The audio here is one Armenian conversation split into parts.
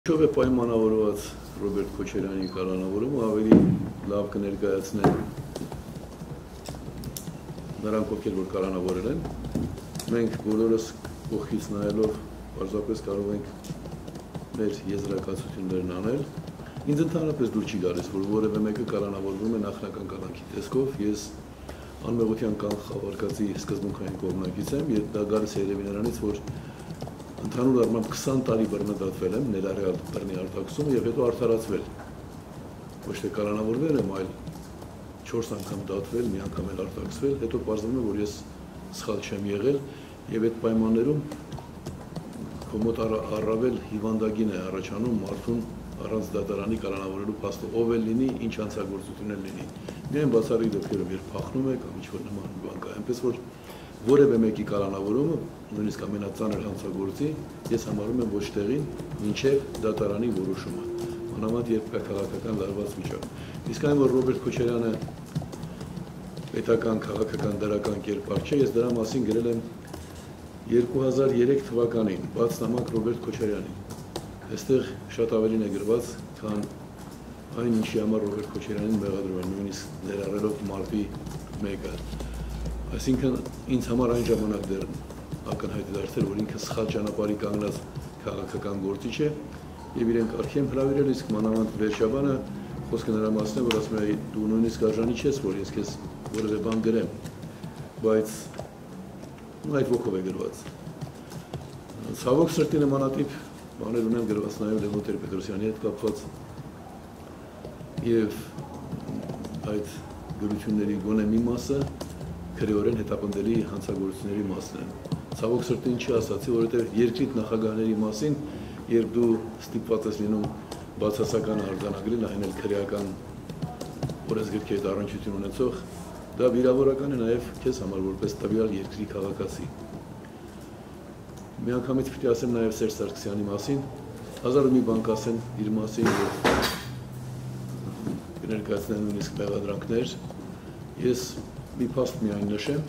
Ինչով է պայմանավորված Ռոբերտ Քոչարյանի կալանավորումը ավելի լավ կներկայացնեն նրանք, ովքեր որ կալանավորել են, մենք բոլորս կողքից նայելով պարզապես կարող ենք մեր եզրակացություններն անել։ Ինձ ընդհանրապես դուր չի գալիս, որ որևէ մեկը կալանավորվում է նախնական կալանքի տեսքով։ Ես անմեղության կանխավարկածի սկզբունքային կողմնակից եմ, եւ դա գալիս է երևի նրանից, որ ընդհանուր առմամբ 20 տարի բռնադատվել եմ, ներառյալ բռնի արտաքսումը եւ հետո արդարացվել։ Ոչ թե կալանավորվել եմ, այլ 4 անգամ դատվել, մի անգամ էլ արտաքսվել, հետո պարզվում է, որ ես սխալ չեմ եղել եւ այդ պայմաններում քո մոտ առավել հիվանդագին է առաջանում մարդուն առանց դատարանի կալանավորելու փաստը, ով էլ լինի, ինչ հանցագործություն էլ լինի։ Միայն բացառիկ դեպքերում, երբ փախնում է կամ ինչ-որ նման բան կա, այնպես որ որևէ մեկի կալանավորումը, նույնիսկ ամենածանր հանցագործի, ես համարում եմ ոչ տեղին, մինչև դատարանի որոշումը, մանավանդ երբ կա քաղաքական լարված վիճակ։ Իսկ այն, որ Ռոբերտ Քոչարյանը պետական, քաղաքական, դրական կերպար չէ, ես դրա մասին գրել եմ 2003 թվականին, բաց նամակ Ռոբերտ Քոչարյանին։ Այստեղ շատ ավելին է գրված, քան այն, ինչի համար Ռոբերտ Քոչարյանին մեղադրում են, նույնիսկ ներառելով մարտի 1-ը։ Այսինքն ինձ համար այն ժամանակ դեռ ակնհայտ է դարձել, որ ինքը սխալ ճանապարհի կանգնած քաղաքական գործիչ է եւ իրեն կարգի եմ հրավիրել, իսկ մանավանդ վերջաբանը խոսքը նրա մասն է, որ ասում է դու նույնիսկ արժանի չես, որ ես քեզ որևէ բան գրեմ, բայց այդ ոգով է գրված։ Ցավոք սրտի նմանատիպ բաներ ունեմ գրված նաեւ Լևոն Տեր-Պետրոսյանի հետ կապված եւ այդ գրությունների գոնե մի մասը քրեորեն հետապնդելի հանցագործությունների մասն են։ Ցավոք սրտի ինչի ասացի, որովհետև երկրիտ նախագահների մասին, երբ դու ստիպված ես լինում բացասական արձանագրել, այն էլ քրեական օրենսգրքի հետ առնչություն ունեցող, դա վիրավորական է նաև քեզ համար որպես տվյալ երկրի քաղաքացի։ Միանգամից պիտի ասեմ նաև Սերժ Սարգսյանի մասին, հազար ու մի բան կասեն իր մասին, որ կներկայացնեն նույնիսկ մեղադրանքներ։ Ես մի փաստ միայն նշեմ,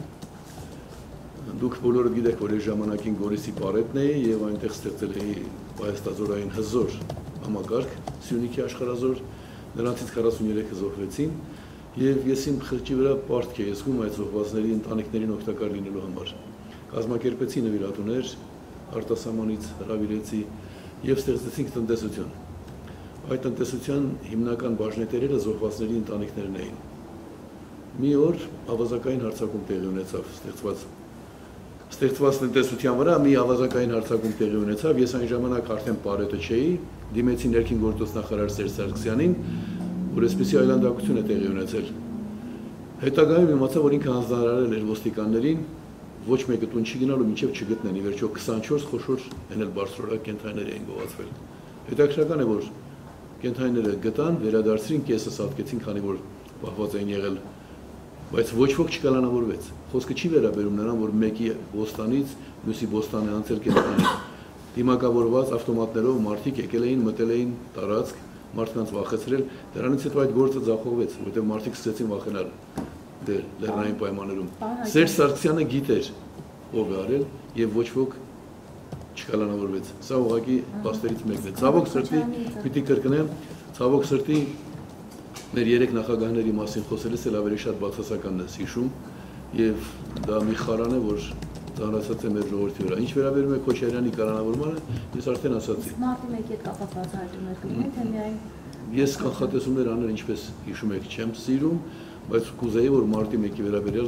դուք բոլորը գիտեք, որ այս ժամանակին Գորիսի պարետն էի եւ այնտեղ ստեղծել էի պայստազորային հզոր համակարգ, Սյունիքի աշխարհազոր, նրանցից 43-ը զոհվեցին եւ ես իմ խղճի վրա պարտք էի զգում այդ զոհվածների ընտանիքներին օգտակար լինելու համար։ Կազմակերպեցի նվիրատուներ, արտասահմանից հրավիրեցի եւ ստեղծեցինք տնտեսություն։ Այդ տնտեսության հիմնական բաժնետերերը զոհվածների ընտանիքներն էին։ Մի օր ավազակային հարձակում տեղի ունեցավ, ստեղծված տնտեսության վրա մի ավազակային հարձակում տեղի ունեցավ, ես այն ժամանակ արդեն պարետը չէի, դիմեցի ներքին գործոց նախարար Սերժ Սարգսյանին, որ այսպիսի այլանդակություն է տեղի ունեցել։ Հետագայում իմացա, որ ինքը հանձնարարել էր ոստիկաններին, ոչ մեկը տուն չի գնալու, մինչև չգտնեն, ի վերջո 24 խոշոր են էլ բարձրորակ կենդանիներ էին գողացվել։ Հետաքրքրական է, որ կենդանիները գտան, վերադարձրին, կեսը սատկեցին, քանի որ պահված էին եղել, բայց ոչ ոք չկալանավորվեց։ Խոսքը չի վերաբերում նրան, որ մեկի ոստանից մյուսի ոստանը անցել կենդանի։ Դիմակավորված ավտոմատներով մարդիկ եկել էին, մտել էին տարածք, մարդկանց վախեցրել, դրանից հետո այդ գործը ձախողվեց, որովհետև մարդիկ սկսեցին վախենալ լեռնային պայմաններում։ Սերժ Սարգսյանը գիտեր ով է արել եւ ոչ ոք չկալանավորվեց։ Սա ուղղակի փաստերից մեկն է։ Ցավոք սրտի պիտի կրկնեմ, ցավոք սրտի մեր 3 նախագահների մասին խոսելիս էլ ավելի շատ բացասականն ես հիշում եւ դա մի խարան է, որ ծանրացած է մեր ժողովրդի վրա։ Ինչ վերաբերում է Քոչարյանի կալանավորմանը, ես արդեն ասացի։ Մարտի 1-ի հետ կապված հարցումներ կլինեն, թե միայն ես կանխատեսումներ անել, ինչպես հիշում եք, չեմ սիրում, բայց կուզեի, որ մարտի 1-ի վերաբերյալ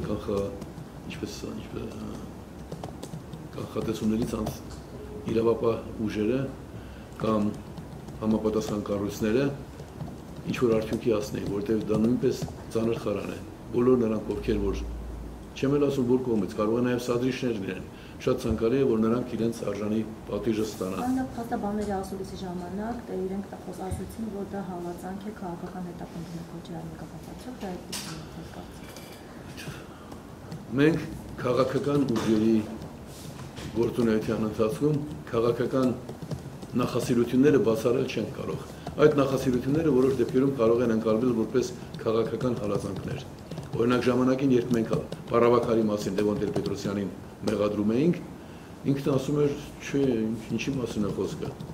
կանխատեսումներից իրավապահ ուժերը կամ համապատասխան կառույցները ինչ որ արդյունքի հասնեին, որտեղ դա նույնպես ծանր խարան է։ Բոլոր նրանք, ովքեր որ չեմ էլ ասում որ կողմից, կարող է նաև սադրիչներ լինեն, շատ ցանկալի է, որ նրանք իրենց արժանի պատիժը ստանան։ Այնուհետև փաստաբանների ասուլիսի ժամանակ իրենք ասացին, որ դա համացանք է քաղաքական հետապնդումի Քոչարյանի կապակցությամբ, դա այդպես է։ Մենք քաղաքական ուժերի գործունեության ընթացքում քաղաքական նախասիրությունները բացառել չեն կարող։ Այդ նախասիրությունները որոշ դեպքերում կարող են ընկալվել որպես քաղաքական հալածանքներ։ Օրինակ ժամանակին, երբ մենք Պարավաքարի մասին Լևոն Տեր-Պետրոսյանին մեղադրում էինք, ինքն ասում էր, չէ, ինչի մասին է խոսքը։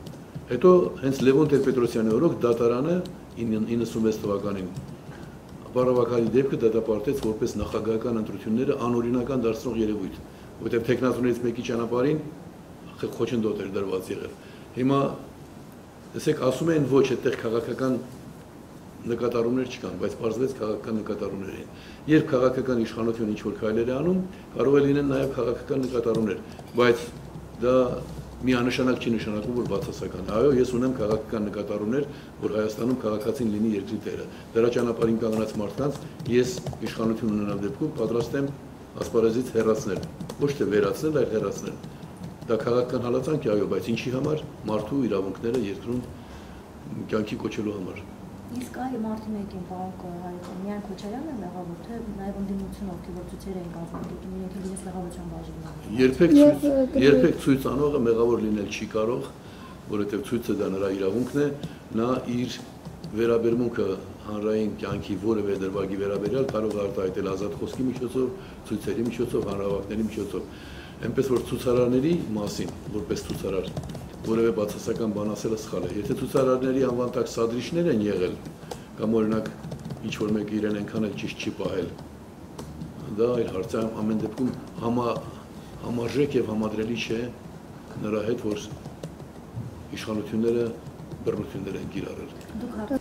Հետո հենց Լևոն Տեր-Պետրոսյանի օրոք դատարանը 96 թվականին Բարավակալի դեպքը դատապարտեց որպես նախագահական ընտրությունները անօրինական դարձնող երևույթ, որտեղ տեխնատորներից մեկի ճանապարհին խոչընդոտ էր դրված եղել։ Հիմա տեսեք ասում են ոչ, այդտեղ քաղաքական նկատառումներ չկան, բայց պարզվեց քաղաքական նկատառումներ են։ Երբ քաղաքական իշխանությունը ինչ-որ քայլեր է անում, կարող է լինեն նաև քաղաքական նկատառումներ, բայց դա միանշանակ չի նշանակում, որ բացասական։ Այո, ես ունեմ քաղաքական նկատառումներ, որ Հայաստանում քաղաքացին լինի երկրի տերը։ Դրա ճանապարհին կանգնած մարդկանց ես իշխանություն ունենալ դեպքում պատրաստ եմ ասպարեզից հեռացնել, ոչ թե վերացնել, այլ հեռացնել։ Դա քաղաքական հալածանք է, այո, բայց ինչի համար? Մարդու իրավունքները երկրում կյանքի կոչելու համար։ Իսկ այ մարտի 1-ին պարոն Հայկոն միայն Քոչարյանն է մեղավոր, թե նաև ընդդիմությունը ովքեր որ ցույցեր էին կազմակերպում, իրենք իրենց մեղավորության բաժին։ Երբեք ցույց անողը մեղավոր լինել չի կարող, որովհետև ցույցը դա նրա իրավունքն է, նա իր վերաբերմունքը հանրային կյանքի որևէ դրվագի վերաբերյալ կարող է արտահայտել ազատ խոսքի միջոցով, ցույցերի միջոցով, հանրահավաքների միջոցով։ Այնպես որ ցուցարարների մասին, որպես ցուցարար, որևէ բացասական բան ասելը սխալ է։ Եթե ցուցարարների անվան տակ սադրիչներ են եղել, կամ օրինակ ինչ որ մեկը իրեն այնքան էլ ճիշտ չի պահել, դա այլ հարց է, ամեն դեպքում համարժեք եւ համադրելի չէ նրա հետ, որ իշխանությունները բռնություններ են կիրառել։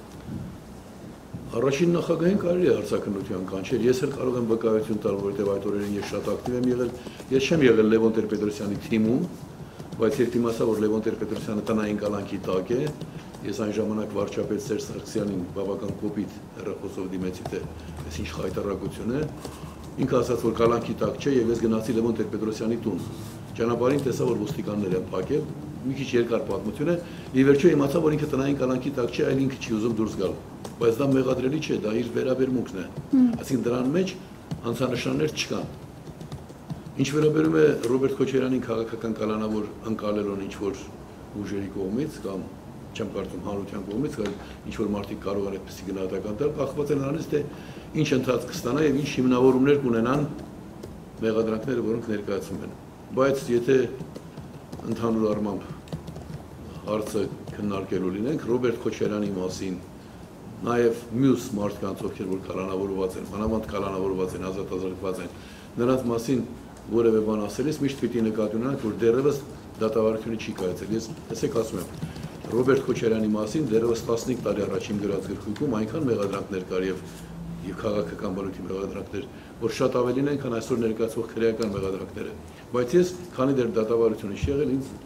Առաջին նախագահին կարելի է հարցաքննության կանչել, ես էլ կարող եմ վկայություն տալ, որովհետև այդ օրերին ես շատ ակտիվ եմ եղել, ես չեմ եղել Լևոն Տեր-Պետրոսյանի թիմում, բայց երբ իմացա, որ Լևոն Տեր-Պետրոսյանը տնային կալանքի տակ է, ես այն ժամանակ վարչապետ Սերժ Սարգսյանին բավական կոպիտ հեռախոսով դիմեցի, թե այս ինչ խայտառակություն է, ինքը ասաց, որ կալանքի տակ չէ, եւ ես գնացի Լևոն Տեր-Պետրոսյանի տուն։ Ճանապարհին տեսա, որ ոստիկաններ են փակել, մի քիչ երկար պատմություն է, ի վերջո իմացա, որ ինքը տնային կալանքի տակ չէ, այլ ինքը չի ուզում դուրս գալ, բայց դա մեղադրելի չէ, դա իր վերաբերմունքն է, այսինքն դրան մեջ անձանշաններ չկան։ Ինչ վերաբերում է Ռոբերտ Քոչարյանին քաղաքական կալանավոր ընկալելուն ինչ-որ ուժերի կողմից կամ չեմ կարծում հանրության կողմից, այլ ինչ-որ մարդիկ կարող են այդպիսի գնահատական տալ, կախված է նրանից, թե ինչ ընթացք կստանա եւ ինչ հիմնավորումներ կունենան մեղադրանքները, որոնք ներկայացում են։ Բայց եթե ընդհանուր առմամբ հարցը քննարկելու լինենք Ռոբերտ Քոչարյանի մասին, նաեւ մյուս մարդկանց, ովքեր որ կալանավորված են, մանավանդ կալանավորված են, ազատազրկված են, նրանց մասին որևէ բան ասելիս միշտ պիտի նկատի ունենանք, որ դեռևս դատավարությունը չի կայացել։ Ես տեսեք ասում եմ, Ռոբերտ Քոչարյանի մասին դեռևս 15 տարի առաջ իմ գրած գրքույկում այնքան մեղադրանքներ կար եւ քաղաքական բնույթի մեղադրանքներ, որ շատ ավելին են, քան այսօր ներկայացվող քրեական մեղադրանքները։ Բայց ես, քանի դեռ դատավարությունը չի եղել, ինձ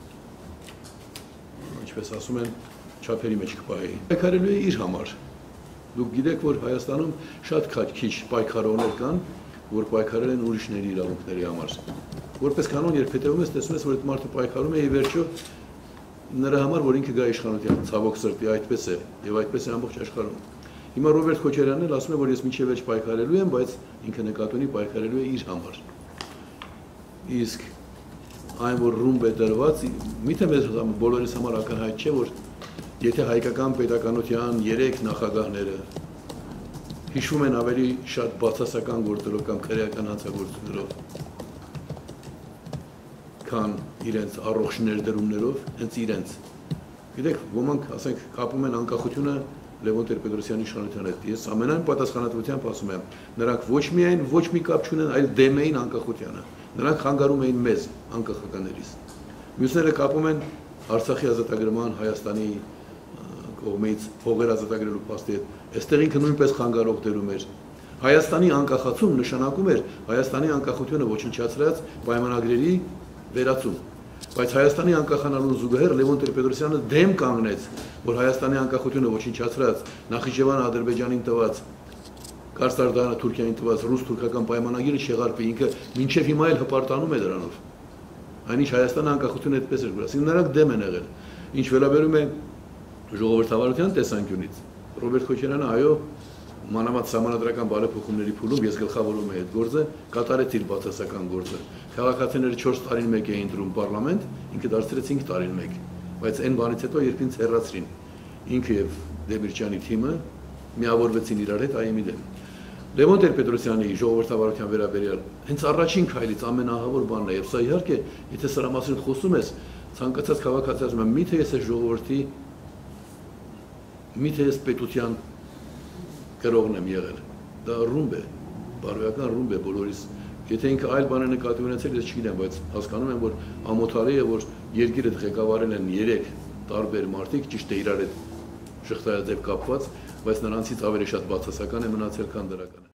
ինչպես ասում են, չափերի մեջ կպահեի։ Պայքարելու է իր համար։ Դուք գիտեք, որ Հայաստանում շատ քիչ պայքարողներ կան, որ պայքարել են ուրիշների իրավունքների համար։ Որպես կանոն, երբ հետևում ես, տեսնում ես, որ այդ մարդը պայքարում է եւ վերջո նրա համար, որ ինքը գա իշխանության, ցավոք սրտի այդպես է եւ այդպես է ամբողջ աշխարհում։ Հիմա Ռոբերտ Քոչարյանն էլ ասում է, որ ես մինչև վերջ պայքարելու եմ, բայց ինքը նկատի ունի պայքարելու է իր համար։ Իսկ այն որ ռումբ է դրված, միթե մեզ բոլորիս համար ակնհայտ չէ, որ եթե հայկական պետականության 3 նախագահները հիշում են ավելի շատ բացասական գործերով կամ քրեական հանցագործություններով, քան իրենց առողջ ներդրումներով, հենց իրենց։ Գիտեք, ոմանք, ասենք, կապում են անկախությունը Լևոն Տեր-Պետրոսյանի իշխանության հետ։ Ես ամենայն պատասխանատվությամբ ասում եմ, նրանք ոչ միայն ոչ մի կապ չունեն, այլ դեմ էին անկախությանը։ Նրանք խանգարում էին մեզ, անկախականներից։ Մյուսները կապում են Արցախի ազատագրման, Հայաստանի կողմից փողեր ազատագրելու փաստի հետ։ Այստեղ ինքը նույնպես խանգարող դերում էր։ Հայաստանի անկախացում նշանակում էր Հայաստանի անկախությունը ոչնչացրած պայմանագրերի վերացում։ Բայց Հայաստանի անկախանալուն զուգահեռ Լևոն Տեր-Պետրոսյանը դեմ կանգնեց, որ Հայաստանի անկախությունը ոչնչացրած Նախիջևանը Ադրբեջանին տված, Կարսարդանը Թուրքիային տված ռուս-թուրքական պայմանագիրը չեղարկվի, ինքը մինչև հիմա էլ հպարտանում է դրանով։ Այնինչ Հայաստանի անկախությունը այդպես էր գրասին, նրանք դեմ են եղել։ Ինչ վերաբերում է ժողովրդավարության տեսանկյունից, Ռոբերտ Քոչարյանը այո, մանավանդ սահմանադրական բարեփոխումների փուլում ես գլխավորում եմ այդ գործը, կատարեց իր բացասական գործը։ Քաղաքացիները 4 տարին մեկ էին ընտրում պարլամենտ, ինքը դարձրեց 5 տարին մեկ։ Բայց այն բանից հետո երբ ինձ հեռացրին, ինքը եւ Դեմիրճյանի թիմը միավորվեցին իրար հետ այ մի դեմ։ Լևոն Տեր-Պետրոսյանի ժողովրդավարության վերաբերյալ հենց առաջին քայլից ամենահավոր բանն է, եւ սա իհարկե, եթե սրա մասին խոսում ես, ցանկացած քաղաքացի ասում է, միթե ես այս ժողովրդի, միթե ես պետության գրողն եմ եղել։ Դա ռումբ է, բարոյական ռումբ է բոլորիս։ Եթե ինքը այլ բան է նկատի ունեցել, ես չգիտեմ, բայց հասկանում եմ, որ ամոթարի է, որ երկիրը ղեկավարել են 3 տարբեր մարդիկ, ճիշտ է իրար հետ շղթայաձև կապված, բայց նրանցից ավելի շատ բացասական է մնացել, քան դրական։